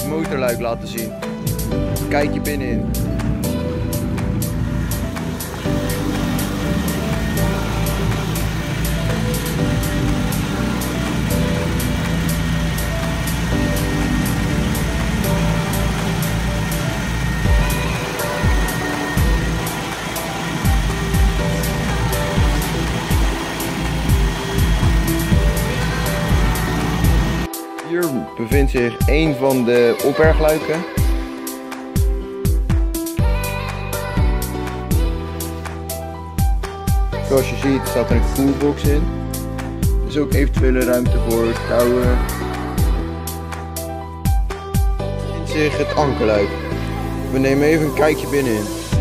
motorluik laten zien. Kijk je binnenin. Hier bevindt zich een van de opbergluiken. Zoals je ziet staat er een koelbox in. Er is ook eventuele ruimte voor touwen. Bevindt zich het ankerluik. We nemen even een kijkje binnenin.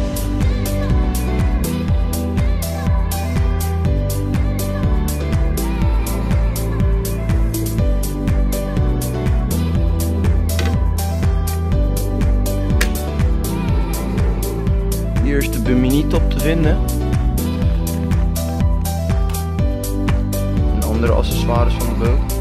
Hier is de Bimini-top te vinden. En andere accessoires van de boot.